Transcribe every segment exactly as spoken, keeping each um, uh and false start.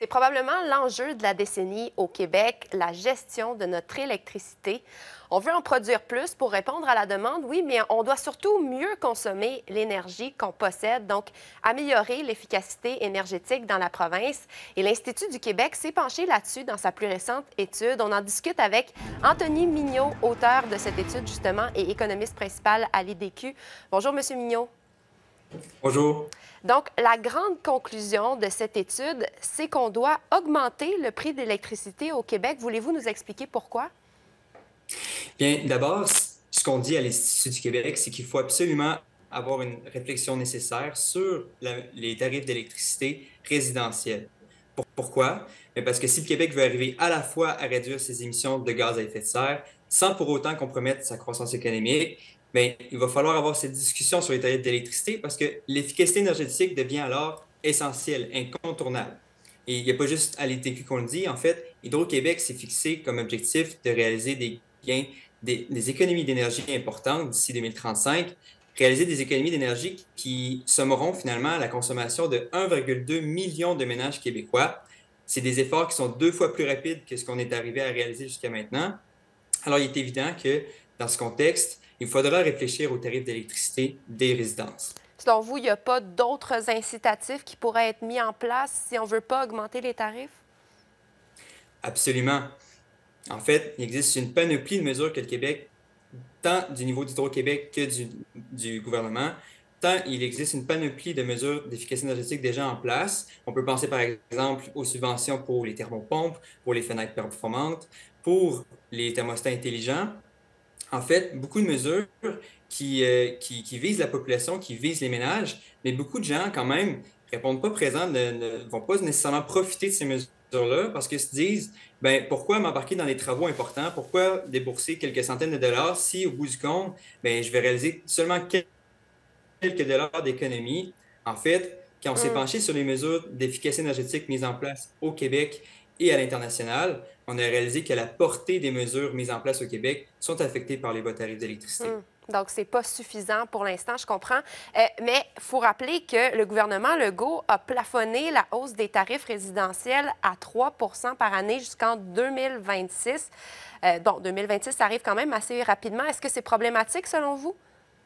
C'est probablement l'enjeu de la décennie au Québec, la gestion de notre électricité. On veut en produire plus pour répondre à la demande, oui, mais on doit surtout mieux consommer l'énergie qu'on possède, donc améliorer l'efficacité énergétique dans la province. Et l'Institut du Québec s'est penché là-dessus dans sa plus récente étude. On en discute avec Anthony Mignot, auteur de cette étude justement et économiste principal à l'I D Q. Bonjour, Monsieur Mignot. Bonjour. Donc, la grande conclusion de cette étude, c'est qu'on doit augmenter le prix de l'électricité au Québec. Voulez-vous nous expliquer pourquoi? Bien, d'abord, ce qu'on dit à l'Institut du Québec, c'est qu'il faut absolument avoir une réflexion nécessaire sur la- les tarifs d'électricité résidentiels. Pour- pourquoi? Bien, parce que si le Québec veut arriver à la fois à réduire ses émissions de gaz à effet de serre sans pour autant compromettre sa croissance économique, bien, il va falloir avoir cette discussion sur les tarifs d'électricité parce que l'efficacité énergétique devient alors essentielle, incontournable. Et il n'y a pas juste à l'I T Q qu'on le dit. En fait, Hydro-Québec s'est fixé comme objectif de réaliser des gains, des, des économies d'énergie importantes d'ici deux mille trente-cinq, réaliser des économies d'énergie qui sommeront finalement à la consommation de un virgule deux million de ménages québécois. C'est des efforts qui sont deux fois plus rapides que ce qu'on est arrivé à réaliser jusqu'à maintenant. Alors, il est évident que dans ce contexte, il faudra réfléchir aux tarifs d'électricité des résidences. Selon vous, il n'y a pas d'autres incitatifs qui pourraient être mis en place si on ne veut pas augmenter les tarifs? Absolument. En fait, il existe une panoplie de mesures que le Québec, tant du niveau d'Hydro-Québec que du, du gouvernement, tant il existe une panoplie de mesures d'efficacité énergétique déjà en place. On peut penser par exemple aux subventions pour les thermopompes, pour les fenêtres performantes, pour les thermostats intelligents. En fait, beaucoup de mesures qui, euh, qui, qui visent la population, qui visent les ménages, mais beaucoup de gens, quand même, répondent pas présents, ne, ne vont pas nécessairement profiter de ces mesures-là parce qu'ils se disent, ben, pourquoi m'embarquer dans des travaux importants? Pourquoi débourser quelques centaines de dollars si, au bout du compte, ben, je vais réaliser seulement quelques dollars d'économie? En fait, quand on s'est Hum. penché sur les mesures d'efficacité énergétique mises en place au Québec et à l'international, on a réalisé que la portée des mesures mises en place au Québec sont affectées par les bas tarifs d'électricité. Hum. Donc, ce n'est pas suffisant pour l'instant, je comprends. Euh, mais il faut rappeler que le gouvernement Legault a plafonné la hausse des tarifs résidentiels à trois par année jusqu'en deux mille vingt-six. Euh, bon, deux mille vingt-six, ça arrive quand même assez rapidement. Est-ce que c'est problématique selon vous?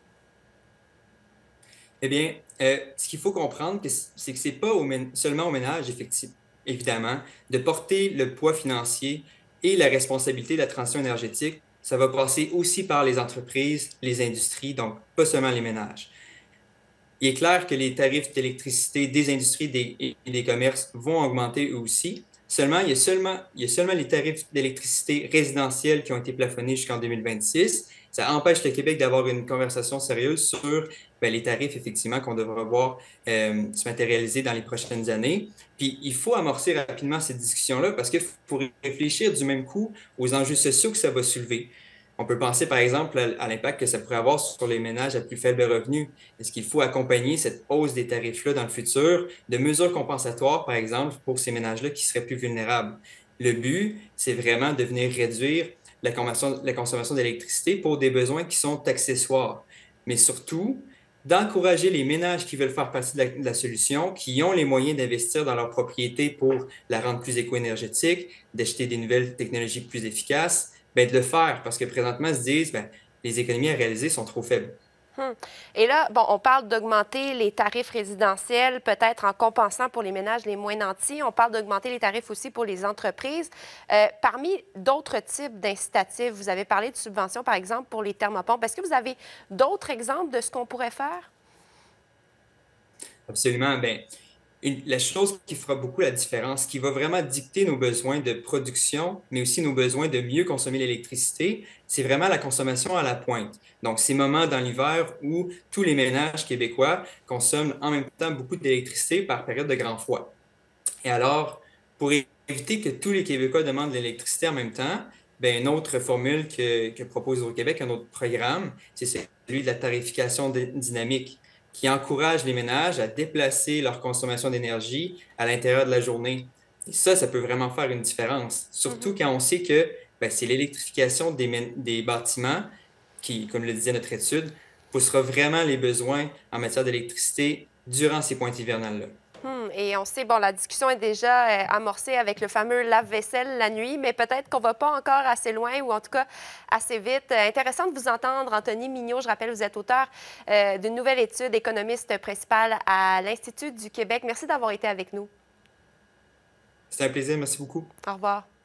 Eh bien, euh, ce qu'il faut comprendre, c'est que ce n'est pas au seulement au ménage, effectivement, évidemment, de porter le poids financier et la responsabilité de la transition énergétique. Ça va passer aussi par les entreprises, les industries, donc pas seulement les ménages. Il est clair que les tarifs d'électricité des industries des, et des commerces vont augmenter eux aussi. Seulement, il y a seulement, il y a seulement les tarifs d'électricité résidentiels qui ont été plafonnés jusqu'en deux mille vingt-six. Ça empêche le Québec d'avoir une conversation sérieuse sur ben, les tarifs, effectivement, qu'on devra voir euh, se matérialiser dans les prochaines années. Puis, il faut amorcer rapidement cette discussion-là parce qu'il faut réfléchir du même coup aux enjeux sociaux que ça va soulever. On peut penser, par exemple, à l'impact que ça pourrait avoir sur les ménages à plus faible revenu. Est-ce qu'il faut accompagner cette hausse des tarifs-là dans le futur de mesures compensatoires, par exemple, pour ces ménages-là qui seraient plus vulnérables? Le but, c'est vraiment de venir réduire la consommation, la consommation d'électricité pour des besoins qui sont accessoires. Mais surtout, d'encourager les ménages qui veulent faire partie de la, de la solution, qui ont les moyens d'investir dans leur propriété pour la rendre plus éco-énergétique, d'acheter des nouvelles technologies plus efficaces, ben, de le faire parce que présentement, ils se disent ben, les économies à réaliser sont trop faibles. Hum. Et là, bon, on parle d'augmenter les tarifs résidentiels, peut-être en compensant pour les ménages les moins nantis. On parle d'augmenter les tarifs aussi pour les entreprises. Euh, parmi d'autres types d'incitatifs, vous avez parlé de subventions, par exemple, pour les thermopompes. Est-ce que vous avez d'autres exemples de ce qu'on pourrait faire? Absolument. Ben, une, la chose qui fera beaucoup la différence, qui va vraiment dicter nos besoins de production, mais aussi nos besoins de mieux consommer l'électricité, c'est vraiment la consommation à la pointe. Donc, ces moments dans l'hiver où tous les ménages québécois consomment en même temps beaucoup d'électricité par période de grand froid. Et alors, pour éviter que tous les Québécois demandent de l'électricité en même temps, bien, une autre formule que, que propose au Québec, un autre programme, c'est celui de la tarification dynamique, qui encourage les ménages à déplacer leur consommation d'énergie à l'intérieur de la journée. Et ça, ça peut vraiment faire une différence, surtout Mm-hmm. quand on sait que ben, c'est l'électrification des, des bâtiments qui, comme le disait notre étude, poussera vraiment les besoins en matière d'électricité durant ces pointes hivernales-là. Hmm. Et on sait, bon, la discussion est déjà euh, amorcée avec le fameux lave-vaisselle la nuit, mais peut-être qu'on ne va pas encore assez loin ou en tout cas assez vite. Euh, intéressant de vous entendre, Anthony Mignot. Je rappelle, vous êtes auteur euh, d'une nouvelle étude, économiste principal à l'Institut du Québec. Merci d'avoir été avec nous. C'était un plaisir. Merci beaucoup. Au revoir.